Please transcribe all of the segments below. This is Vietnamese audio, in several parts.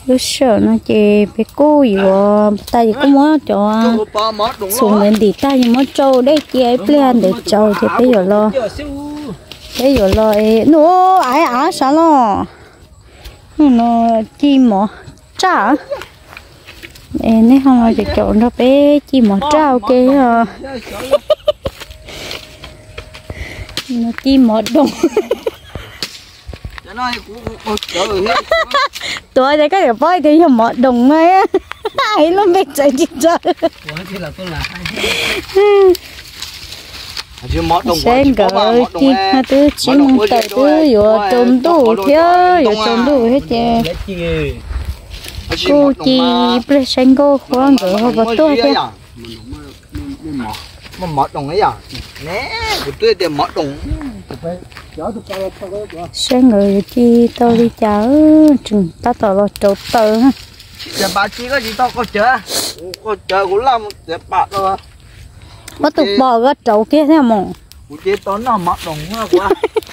lúc sợ nó chỉ bé cô gì đó ta chỉ có muốn cho xuống lên đi ta chỉ muốn trâu đấy chị ấy plan để trâu thì bây giờ lo nó ai sao nó chim mỏ trả nên không là chỉ chọn nó bé chim mỏ trả ok à nó chim mỏ đồng tôi thấy cái voi thì không mỏ đồng ngay á ai nó biết chạy chị chơi sen cỡ chi hai thứ chim tờ thứ vừa trộm đủ thiếu vừa trộm đủ hết chứ cô chi bây sen cô khoan cỡ họ vật tôi chứ mà mọt đồng ấy à nè tôi để mọt đồng sen người chi tôi đi chở chừng ta tờ lo trộm tờ ha giờ bà chi có gì tao có chờ cũng làm để bạc rồi có tụt bò cái trâu kia thế mà cụ chế tốn nó mọt đồng quá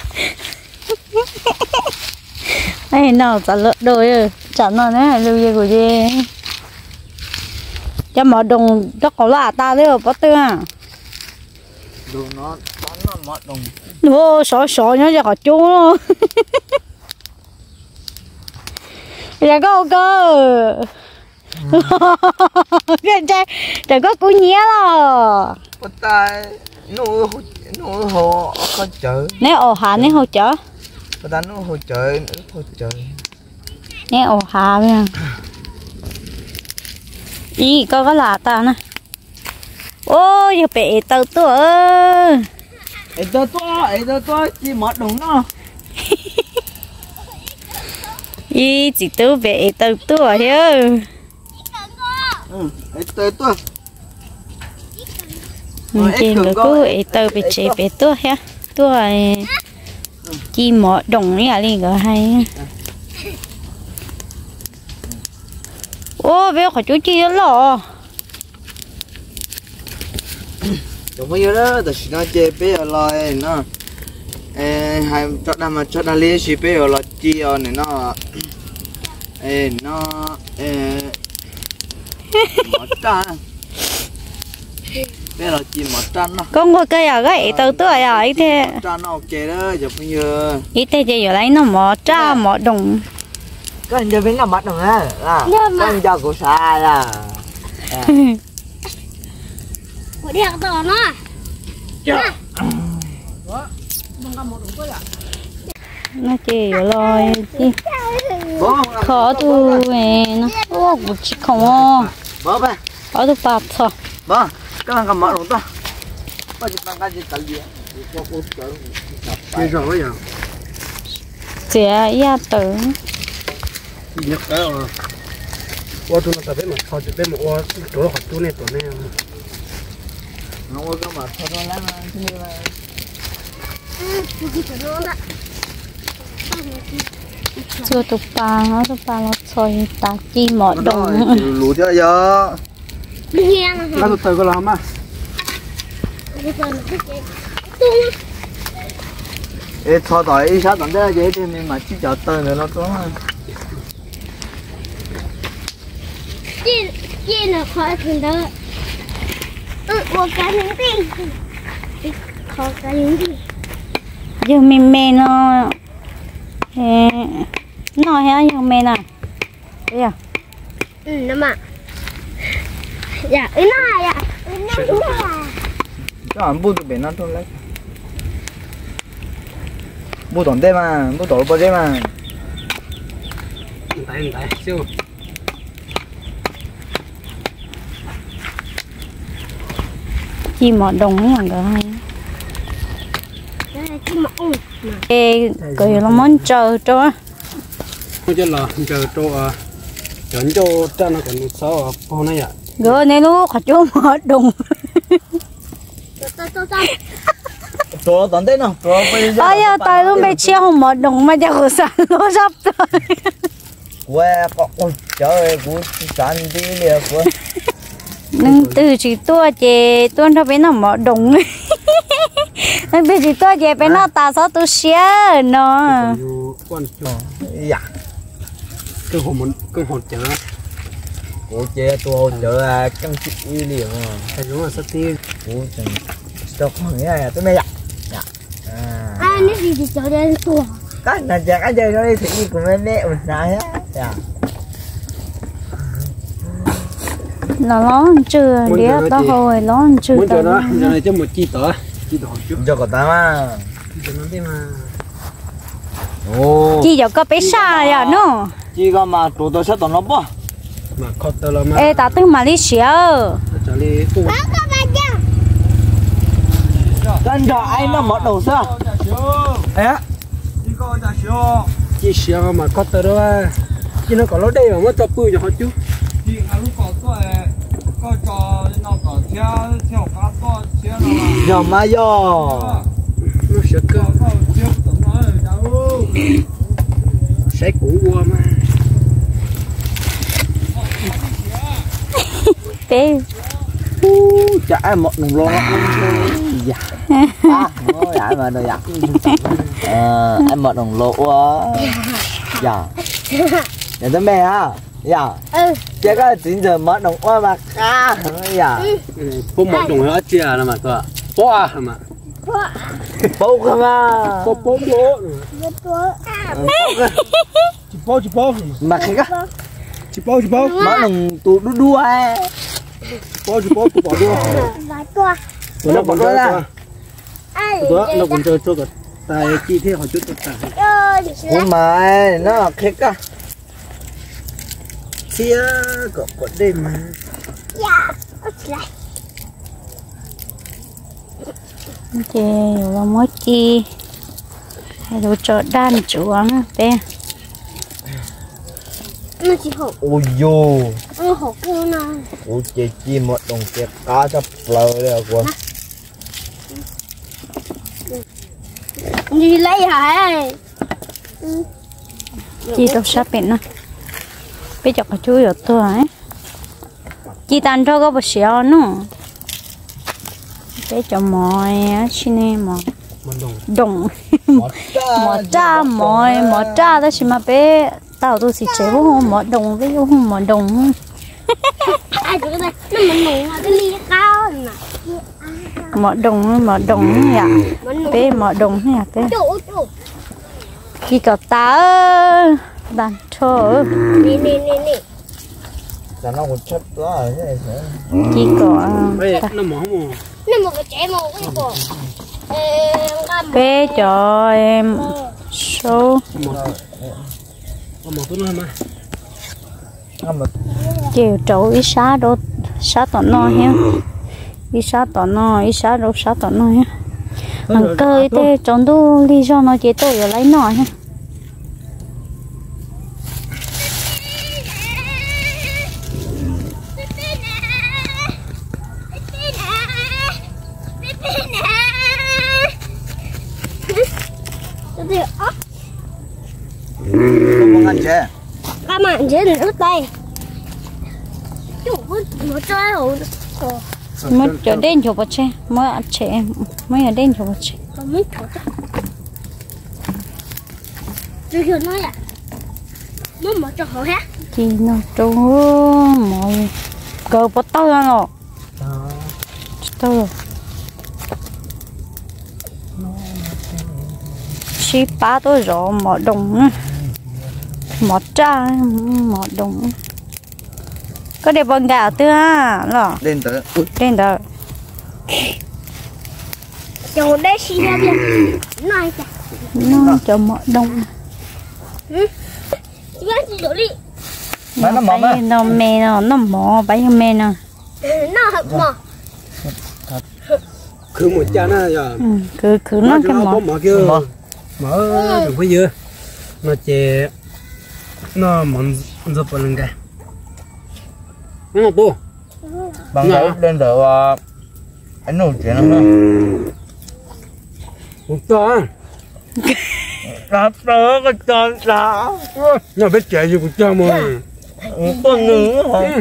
ai nào trả lợn đôi trả nó đấy lưu gì của gì cho mọt đồng nó có là ta đấy bắt tư à đồ nó tốn nó mọt đồng ô sọ nhá cho cả chú luôn là có cơ cái trái có cú nhé lo ta nó hồ có chợ nè ồ hà nè hồ chợ ta nó hồ chợ nè ồ hà nha ý có là ta nè ôi giờ bị tao tua ấy tôi chỉ mọt đồng nó ý chỉ tôi bị tao tua chứ tôi chị nó cứ tao bị chế bị tua ha tua chỉ mọt đồng này đi rồi hay ô bé khỏi chú chi đó đúng bây giờ đó thì nó chơi bé rồi nó hai cho đam lấy xí bé rồi chi rồi này nó mọt ta bé là chi mọt trăn nó con có cây à cái tao tua à ấy thế trăn nó ok đó giờ bây giờ ý thế giờ lấy nó mọt tra mọt đồng cái anh giờ bên nào mọt đồng á là con cho cô sai là của đẹp rồi nó nó chỉ rồi chi khó tu nó ô cũng chỉ không bố ba khó tu bạc thôi bố cái thằng cầm mọt đồng to bố chỉ bằng cái gì tận gì rồi bây giờ trẻ ya tử nhắc cái ô tô nó tập bên mà thao chụp bên mà ô chỗ học tu này tổ này nó có mà thao nó lắm chưa tục nó xoay ta chi mọt đồng lú cho giờ nó tụt tới có làm à ê thao tỏi ít sát tận thế thì mình mà chỉ chờ tới nữa nó có chị là khỏi thường đó uống cái những gì khỏi cái những gì giờ mình mê nó hay giờ mê nào bây giờ nó mà dạ nó dạ cho anh bút bên nó thôi lấy bút đòn đây mà bút đổ bao đây mà tại siêu chi mọt đồng nó là hay ê cười nó món chờ cho không chứ là chờ cho chuẩn cho cho nó còn sao hôm nay à gỡ này nó khó chú mọt đồng cho đòn đây nào cho bây giờ ai à tại lúc bây chia không mọt đồng mà giờ sản nó sắp rồi quê có ôi trời ơi cú sản đi liền quá nâng từ chỉ tua chè tuôn ra bên nó mọt đồng nâng từ chỉ tua chè bên nó ta sao tu xia nó quan dạ cái hồn chở Ủa chế tôi chở căng chịu liền à. phải đúng là sắp tiêu Ủa chẳng cho con nghĩ này tôi mê dạ. À nếu gì thì chở đến tuổi. Cái này chẳng ai chơi nó đi thì của mấy mẹ mình sai á. Dạ. nó chưa đĩa tao hồi nó chưa muốn cho nó giờ này cho một chi tỏ chút Cho có ta mà. cho nó đi mà Ồ. chị giờ có bé xa rồi nó Chỉ có mà tụi tôi sẽ tao nó bó. mà khó tao là mà ê tao từ Malaysia trả lý tu Bác có bao nhiêu? Chân cho anh nó mở đầu sao? Ê. chỉ xíu mà khó tao đó chỉ nó có lối đây mà mới cho bươi cho họ chú Giờ mà giờ. nó sẽ cơ sẽ cũ qua mà bé Chả ai một đồng lon dạ nó dạ mà đời dạ em một đồng lỗ quá dạ dạ tới mẹ ha dạ Ừ. chắc là 9 giờ mất đồng qua mà dạ bố một đồng hết chia là mà cơ bố à mà bố không à bố chỉ bố mà cái cái chỉ bố mất đồng tụ đu đu ai bố bỏ đua Và tua. nó còn đua ra Ai đó nó còn chơi cho cái tài chi thế họ chút tài nhưng mà nó khét á chia có đêm mà dạ. Ok. chị là mỗi chi hay đồ chợ đan chuồng bé Nó chỉ hổ. ôi vô Nó hổ cô nào. ôi chị chi một đồng kẹt cá cho lờ đây quá Đi lấy hả? chị đâu sắp bên nó bé chọc cái chuối ở tôi ấy chị tan cho có bớt xíu nữa bé cho mồi á xin em mà mình đồng đồng một mỏ cha đó chỉ mà bé tao tôi chỉ chế không mỏ đồng với không mỏ đồng Ai tụi này nó mình nụ cái ly cao nè. mỏ đồng nhá bé mỏ đồng nhá bé Chủ. khi cậu ta đàn thơ Nè. là nó còn chất đó rồi thế này khi cậu nó mỏ mà Nó một cái trẻ một cái cổ. bé cho em số mỏ tôi nói mà chiều trâu ít xá đô xá tỏ no ha ít xá tỏ no ít xá đô xá tỏ no ha ăn cơi thế chọn đô lý do nó chế tôi ở lấy nọ ha không muốn ăn chè Các bạn chế đừng ướt tay. Chủ nó chơi hổ. mới trở đến chỗ bớt xe mới ăn chè mới ở đến chỗ bớt xe Còn mấy thổ chắc. Rồi kiểu nói à. Nó mở cho hổ hết. thì nó trâu mọi cờ bớt tao ra rồi tao rồi chỉ ba tôi rồi mỏ đồng mỏ cha mỏ đồng có để bằng gạo tư à lọ lên tới trên đó Chỗ đây xì ra đi. Nói chả. nó cho mỏ đồng Chị bác chị đổ đi. nó mỏ mà nó mè nó mỏ bấy mè nó Nó hợp mỏ. cứ một cha nó giờ cứ nó cái mỏ mỏ kia mỏ đừng có dưa nó chè nó mặn rất là ngon cái nó to bằng cái lên tới anh nổi chuyện lắm đó một to đáp tới cái chân đó nó biết chạy gì một cha mà con nữa hả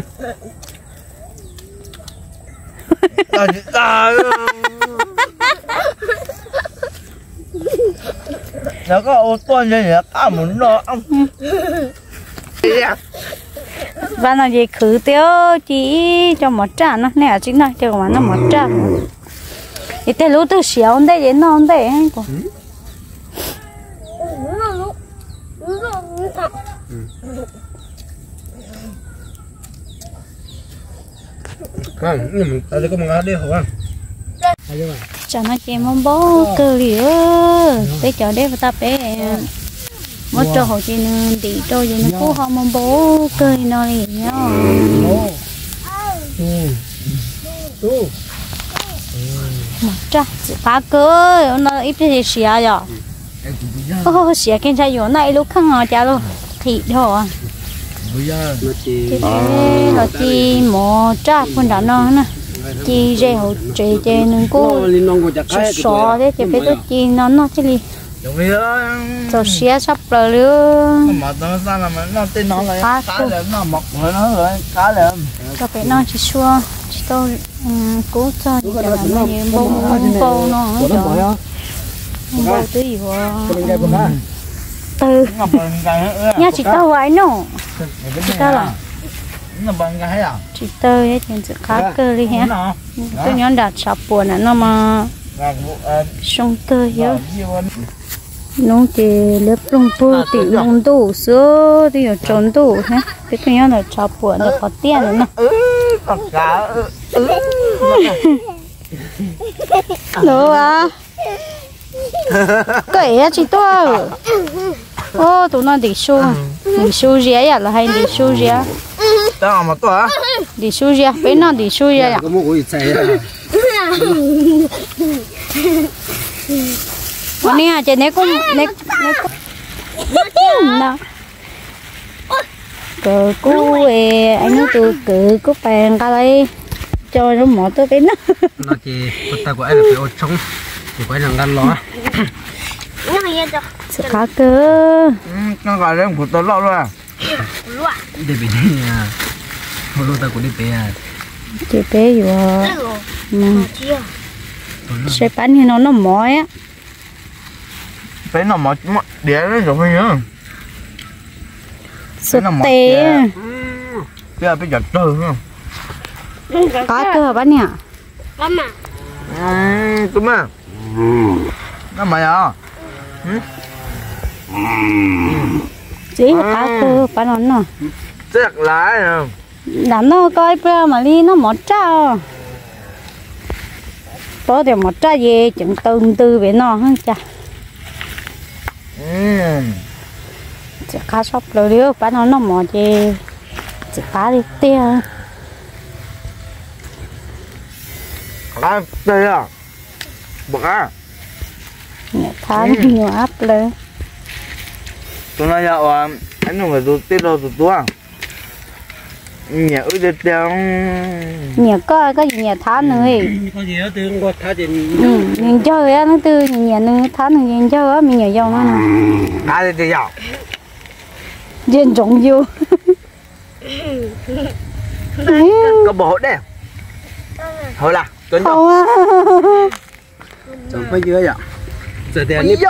là gì ta nó có ô tô như vậy cá muốn nó và nó gì khử tiêu chỉ cho một trà nó nè chính là cho mà nó một trà thì thế lúc tôi xéo đây vậy non đây anh cô ta có một cái đi hả? cho nó chỉ mong bố cơ liễu tới chỗ đây và ta bé một chỗ họ chỉ nên đi đâu vậy nó cũng không mong bố cơ nó gì nhau một trà chỉ phá cơ nó ít thì xìa rồi ô xìa cái trái dừa này lúc khăng ngọt chả luôn thịt thôi thế là chỉ một trà con đã non nè chỉ dễ hậu chế chế nên cô sọ thế chỉ biết tôi chỉ nó thế đi rồi xé sắp rồi luôn mà nó sao là nó tên nó là cá là nó mọc rồi nó rồi cá là cho bé nó chỉ xua chỉ tôi cố cho thì cho nó như bông nó cho bông tí gì từ nha chỉ tao vậy nó chỉ tao là chỉ tao ấy thì sẽ khá cơ đi ha tôi nhớ đặt sập buồn là nó mà sông cơ hiểu nó chỉ lớp lông bự thì lông đủ số thì ở trốn đủ ha cái tôi nhớ là sập buồn là có tiền nữa nữa à cái á chị tôi ô tụi nó đi xu rẻ à là hay đi xu rẻ tao mà tôi đi xu rẻ bên nó đi xu rẻ à có một cái chạy con này chị này cũng nào cờ cú anh nói tôi cử cú bèn cái đây cho nó mỏ tôi bên nó nó chỉ ta của anh là phải ôn sống thì phải làm gan lo sự khá cơ nó gọi là của tôi lo rồi để bị nha hồi lúc ta cũng đi bé à chị bé vừa sẽ bán thì nó mỏi á bé nó mỏi đẻ nó rồi nhá sụt tê bây giờ giật từ không cá cơ bán nhỉ tụi mà nó mày à chỉ cá cơ bán nó nè chắc lái không làm nó coi bây mà đi nó một trao có thể một trao gì chừng từ về nó hơn chả chỉ cá sóc rồi điếu bán nó một gì chỉ cá đi tia cá tia à bực à nhẹ than nhiều áp lên tôi nói dạo anh không phải tụi tiết đâu tụi tôi nhẹ ơi để đeo nhẹ có gì nhẹ than nữa có gì đó tôi có thả tiền nhìn chơi á nó tư nhẹ nữa than nữa nhìn chơi á mình nhẹ dòng nó nè cá đi dạo trên trồng vô có bộ đấy thôi là tuấn không á chẳng phải dưới vậy giờ thì anh đi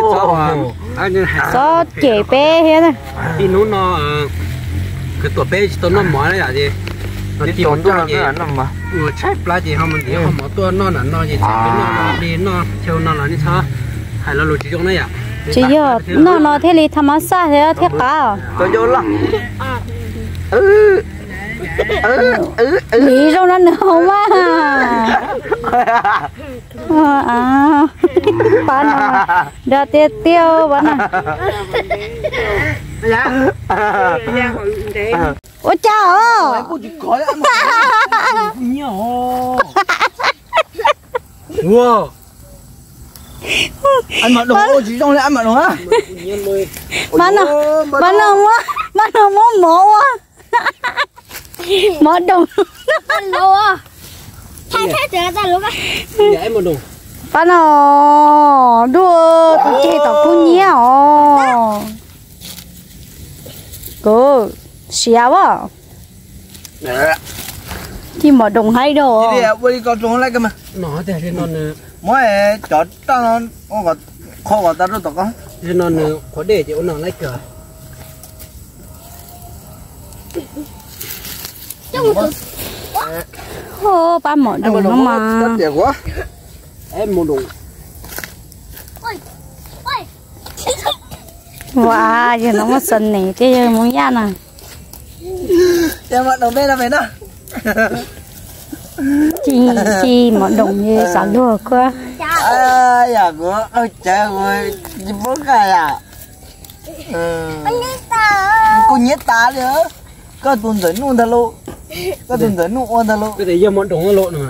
có trẻ bé hết này đi nó cái tuổi bé tôi nó mỏi đấy là gì nó đi tìm tốn tôi cho gì nó mà trái lá gì không mình thì không có tôi nó là nó gì nó đi nó theo nó là như sao hay là lối chỉ trong này à chỉ giờ nó thế li tham sát thế thế cả tôi vô lắm lý trong nó nữa không á bán đã tiêu bán ôi chào wow anh mặc đồ chỉ trong này anh mặc đồ á bán nó mỏ quá mỏ đồ lô thay thế ra luôn á để một đồ bán nó đua tụi chị tao cũng nhiều cô xéo à thì mỏ đồng hay đồ đi đi con trốn lại cơ mà nó thì nó mỗi chọn tao nó có khó có tao đâu tao có nó có để cho nó lấy cửa ô ba mỏ Em đồng mà nó đồng mà rất đẹp quá. em mua đồ wow giờ nó có sần này chứ giờ muốn ra nè Em mà đồng bên là về đó. chi mỏ đồng như xả lúa quá À, dạ của ôi trời ơi, gì bốn cái à? Cô nhét ta nữa. Có tuần tới luôn thật luôn. Có tuần tới luôn thật luôn. cái này giờ món đồ nó lộn rồi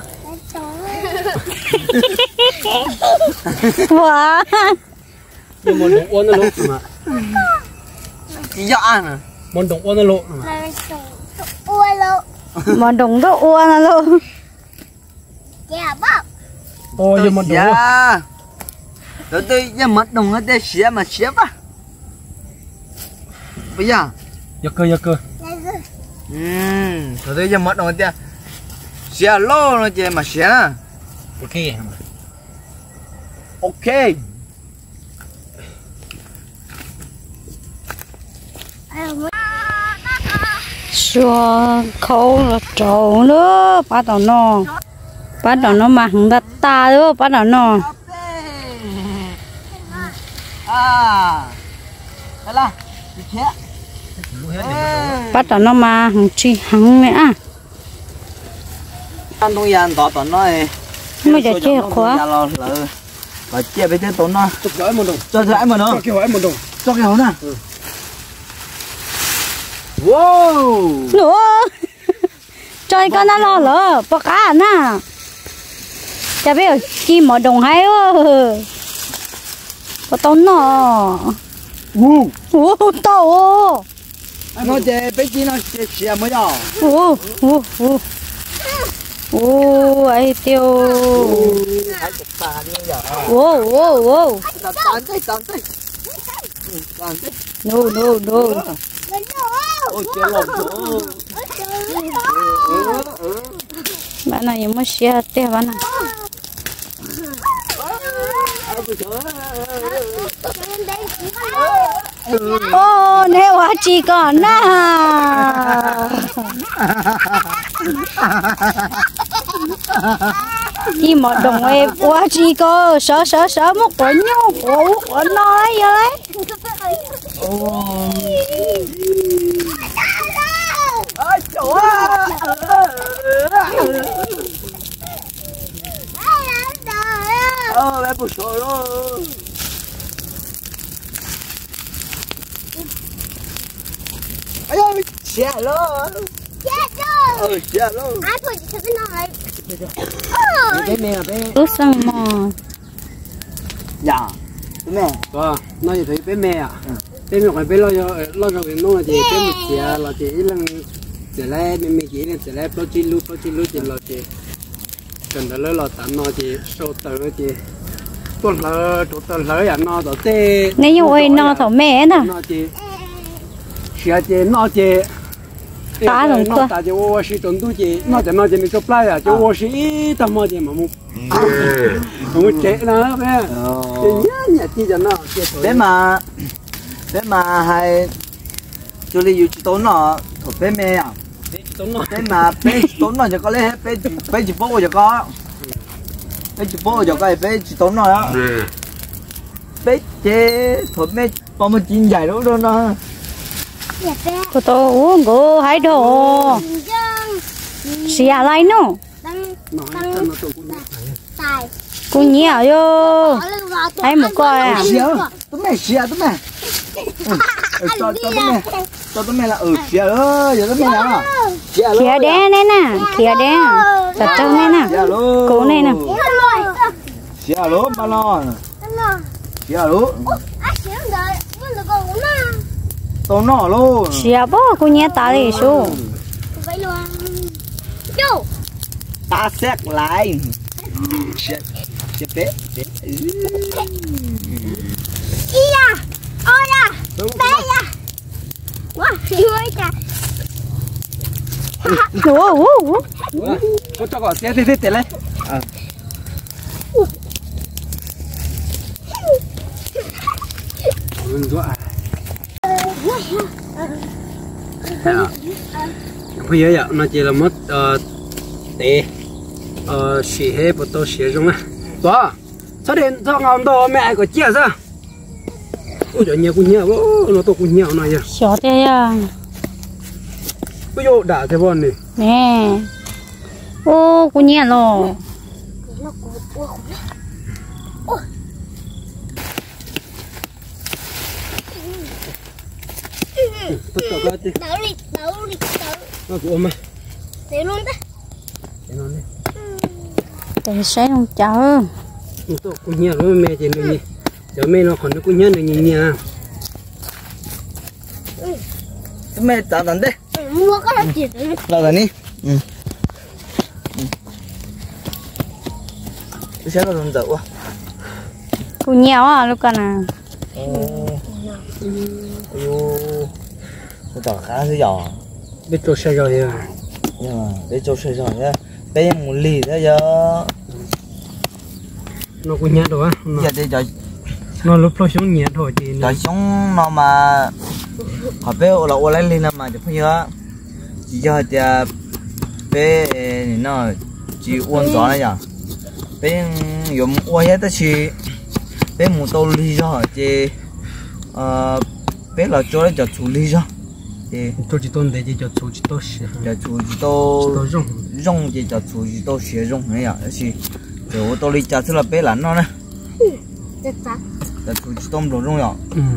wow giờ món đồ nó lộn mà Chỉ cho ăn à? món đồ nó lộn mà mỏ đồng đó uo nó luôn ôi giờ món đồ Dạ. Rồi tôi giờ mất đồng nó để xé mà xé á. Bây giờ. giờ cơ Rồi tôi giờ mất đồng nó xé lô nó chứ mà xé nè. ok Ok. xua khâu là trâu nữa bắt đầu nó mà không đặt ta nữa bắt đầu nó À. Đây là. Đi xé. bắt đầu nó mà không chi hăng nữa Ăn tôi ăn tỏ tỏ nó này. mới giờ chơi quá Và chia với thế tốn nó. chụp giỏi món đồ Cho lại mà nó. cho kiểu ấy món đồ Cho cái hấu nè. Wow. nữa chơi con nó lo lỡ bác cá nè chả biết chi mỏ đồng hay ơi có tốn nó tao Nó chơi bé chi nó chơi xìa mới đó. ấy tiêu Hãy chụp ta đi giờ. Tàn Tàn tới. no Ôi chơi lộn chỗ. bạn này mới xia tê bạn này ô nếu quá chỉ còn na chỉ một đồng em quá chỉ có sợ một quả nhau của nói vậy đấy Ôi chỗ á. Bé bụi sổ rồi. Ây ơi, xẻ luôn. Xẻ luôn. Bé mẹ bé. ước sang mò Dạ. Bé mẹ. và nó thì thấy bé mẹ à bé mẹ phải bé lo cho cái nông là chị bé một chị là chị lần chị lấy mình chỉ là chị lấy bao chi lu chị là chị cần đó là tạm nó chị số tờ chị tuần lỡ à nó đó tê nếu như ơi nó thổ mẹ nè nó chị xia chị nó chị tá rồi cơ ta chị ô xí tuần tu chị nó chị mình chụp lại à chị ô xí tao mà chị mà mu chết nó bé chị nhá chị cho nó Bé mà hay chú lý yêu chị tốn nó thuộc bé mẹ à. Bé mà bé tốn nó cho có lấy hết bé chỉ bố cho có. Bé chỉ bố cho có bé chỉ tốn nó đó. Bé chế thuộc mẹ bao nhiêu chín dài đó đâu nó. cô tôi uống cô hãy đồ xì lại nó cô nhiều vô hãy một coi à Tụi mẹ. Cho tụi mẹ là xìa ơi, giờ tụi mẹ nào. khía đen này nè khía đen chặt trâu này nè cố này nè Xìa luôn ba lo. Xìa luôn. Tốn nó luôn. xì bó cô nhé ta đi xuống Ta xét lại. Xìa bé. có cho có thế lấy bây giờ nó chỉ là mất tệ xì hết bắt đầu xì rồi đó sao đến sao ngon đó mẹ có chia ra ôi trời nhiều cũng nhiều nó to cũng nhiều này vậy xóa thế à bây giờ đã thế bọn này nè ô cũng nhiều rồi tất cả các thứ đậu đi nó của mà để luôn đó để nó đi để sẽ không cháu nó to cũng nhiều rồi mẹ chỉ nó nhỉ giờ mẹ nó còn nó cũng nhiều này nhỉ nhỉ mẹ tao tao đấy mua cái gì là cái này cái xe nó làm dậu à cũng nhiều à lúc nào tôi tao khá là giỏi biết chỗ xe rồi à nhưng mà để cho xe rồi nhá bé em một lì đó giờ nó cũng nhát rồi á giờ để cho nó lúc nó xuống nhát thôi thì cho sống nó mà họ bé là ô lấy lên mà chụp nhớ chỉ cho thì bé nó chỉ uốn gió này nhở bé dùng uốn hết tất chỉ bé một tô ly cho thì bé là cho để cho处理cho thì tôi chỉ tôn để cho chú chỉ tôi xí cho chú chỉ tô rong rong thì cho chú chỉ tô xí rong này à thì rồi tô ly cho thứ là bé là nó này chết sao cho chú chỉ tôm đồ rong nhở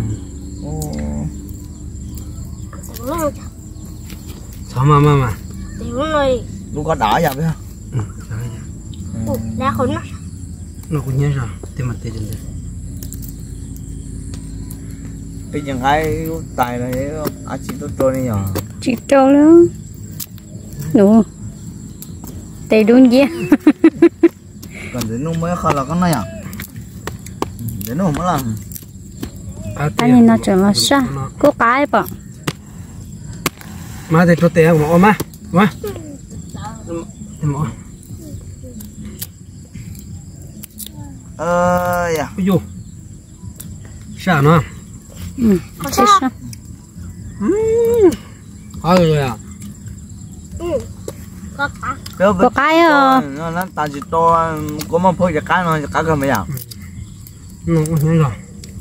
sao mà để luôn rồi lúc có đá vậy hả đã khốn nó cũng nhát rồi tìm mặt tìm được bây giờ ai tài này à chỉ tôi trôi này nhở chị trâu luôn đủ tay đun gì còn đến lúc mới khai là con này à đến lúc mới làm anh nhìn nó trở mà sao có cái bỏ mà thì tôi té mà mà dạ ví dụ sao nó có sao rồi à có cái à nó ta chỉ to có một phơi cái nó cá cơ mấy à nó cũng nhớ rồi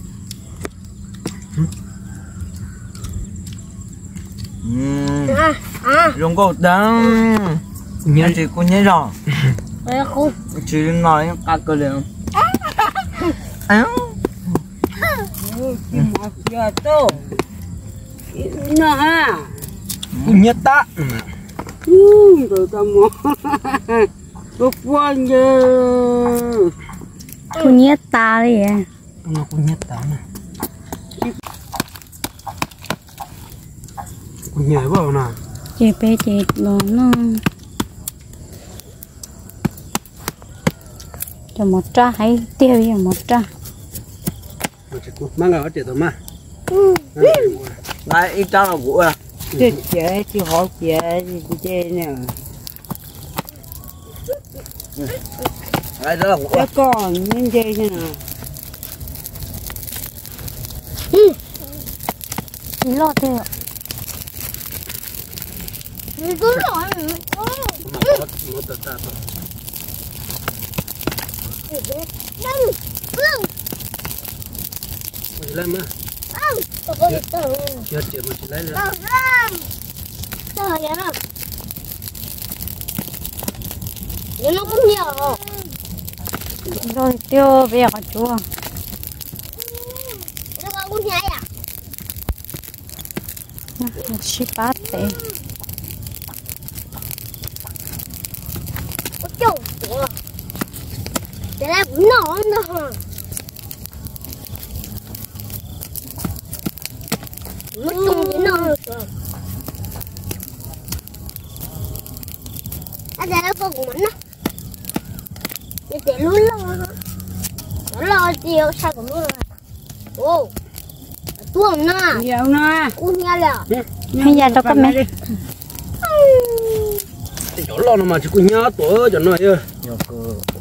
dùng câu đắng nhớ chỉ có nhớ rồi không chỉ nói cá cơ liền áo giờ tô nó ha cũng nhất ta rồi tao mua bốc quan giờ cũng nhét ta đi à nó cũng nhất ta nè cũng nhảy vào nè chị bé chị nó cho một tra hay tiêu cho một tra mang ở trên tao mà lại ít trắng là của à chết chết chứ họ chết chết nè lại đó là của cái con nên chơi thế nào lo thế ạ cứ nói một tờ ta thôi một lên mà chưa chỉ một lấy rồi trời ơi nó cũng nhiều rồi tiêu về cả chúa nó cũng nhảy à một ship bát thế Chồng kìa để làm nổ nữa mất chung cái nổ rồi anh để nó vô cùng mình á để luôn lo chiều sao cũng luôn ô tuồng nè nhiều nè uống nha là hay giờ đâu có mẹ chỗ lo nó mà chỉ cũng nhớ tuổi cho nó ơi nhiều cơ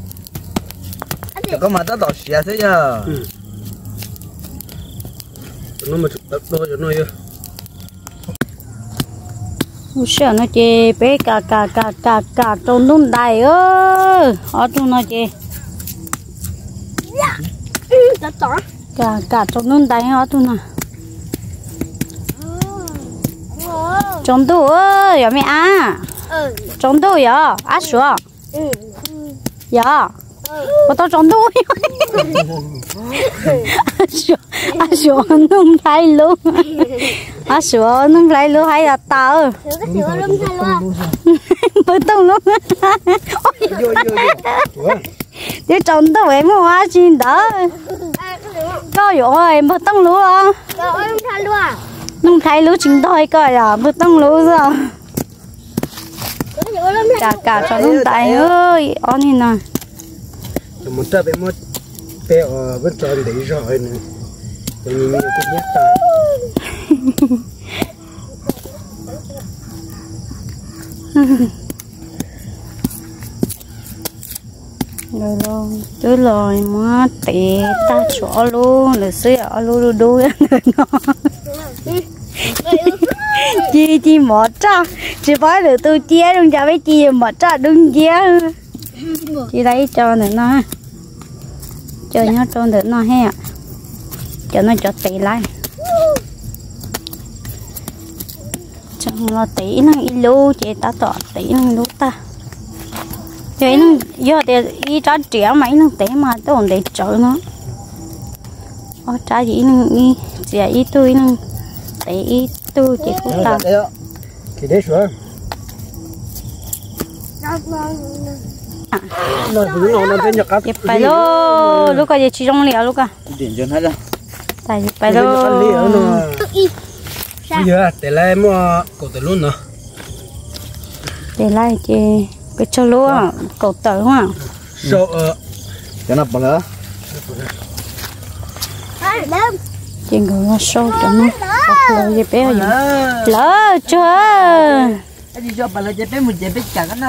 có mà tao đỏ xìa thế giờ cho nó mà chụp đôi cho nó ơi sợ nó chê bé cả trong nung đầy ơ ở trong nó chê cả trong nung đầy ở trong nào trong tủ ơi giờ mẹ à trong tủ giờ á sữa giờ bắt tao trong tủ á sữa nung thay luôn á sữa nung thay luôn hay là tao bữa tông luôn để trong tủ em mua á xin đỡ có rồi bữa tông luôn nung thay lúa chính thôi coi à bữa tông lúa rồi cả cho nung tay ơi on đi nè một trăm bé một bé ở bên trong đấy rồi nè tôi nhìn cái nhát ta rồi luôn tới rồi mà tệ ta chỗ luôn rồi xưa ở luôn đu người nó chị mở ra chị phải được tôi chia luôn cho mấy chị mở ra đừng chia chị lấy cho nữa nó cho nó cho được nó he cho nó cho tỷ lại cho nó tỷ nó ilu chị ta tỏ tỷ nó ilu ta vậy nó do thì y cho trẻ mấy nó tỷ mà tôi còn để chở nó ở trái gì nó y trẻ y tôi nó tỷ tôi chị cũng ta thì đấy xuống dẹp phải luôn lúc cái gì trong liều lúc à điện cho hết rồi tại dẹp phải luôn bây giờ để lại mua cổ tử luôn nữa để lại chị cái cho luôn cổ tử hoa số cho nó bằng nữa chị người nó sâu cho nó lỡ dẹp bé rồi lỡ chưa cái gì cho bà là chế bé một chế bé chẳng nó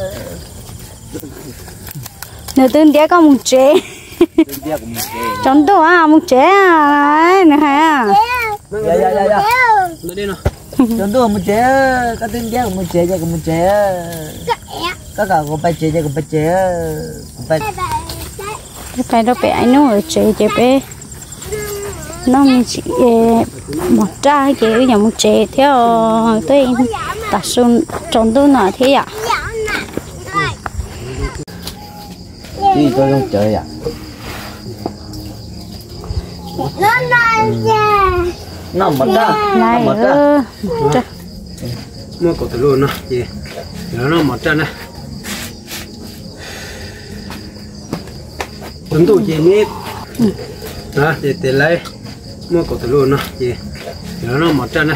nửa tương đĩa có một chế trong tủ à một chế à nè ha dạ nó đi nào trong tủ một chế có tương đĩa một chế cho một chế có cả có ba chế cho ba chế cái phải đâu bé anh nó ở chế bé nó mình chỉ một trái cái nhà một chế theo tôi đặt xuống trong tủ nào thế ạ đi tôi không chơi à nó mất ra này mua cổ tử luôn nè gì nó mất ra nè chúng tôi chỉ biết đó để lấy mua cổ tử luôn nè gì nó mất ra nè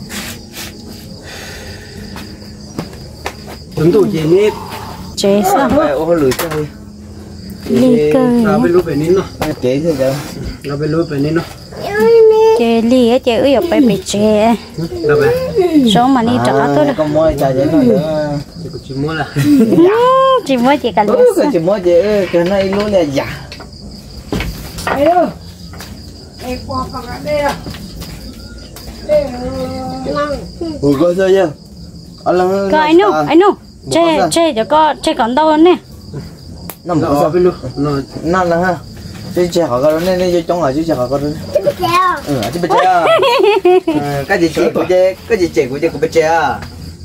chúng tôi chỉ biết chế sao ô lười chơi ly cơ nó bên lúa bên nín nó chế thôi chứ nó bên lúa bên nín nó chế ly á chế ơi ở bên bị chế đâu vậy số mà đi trả tôi con mua trà vậy nó nữa chỉ mua là chỉ mới chỉ cần chỉ mua chế cái này luôn là giả ủa coi sao chứ có anh nu chế cho có chế còn đâu nè nó không nó sao bên lúa nó nó ha chứ họ có nên nên trong là chứ họ có chứ bây giờ cái gì chị của chị cái gì chị của chị của bây giờ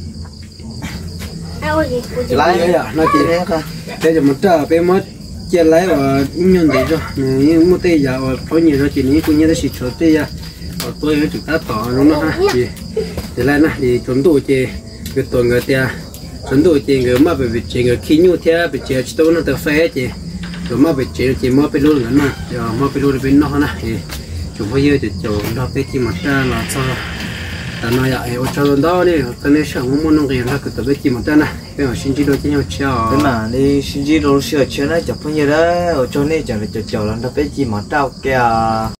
lấy nó chỉ để cho một trà bé mất chia lấy và nhân để cho nhưng một tay giờ có nhiều rồi chỉ ní cũng như là xịt sốt tay giờ tôi ở chúng ta tỏ đúng không ha thì để lại nè thì chúng tôi chỉ việc tuần người ta chúng tôi chỉ người mà bị chỉ người khi nhau theo bị chỉ tôi nó tự phê chỉ rồi mà bị chỉ mà bị luôn nữa nè rồi mà bị luôn bên nó nè thì chúng bây giờ thì chỗ đó cái gì mà ra là sao ta nói vậy ở trong đó đi ta nói rằng muốn nông nghiệp là cái tập gì mà ta nè cái mà sinh chi đôi nhau chào thế mà đi sinh chi đôi sửa chữa nó chụp bao nhiêu đó ở trong này chẳng là chụp chụp là tập gì mà trao kìa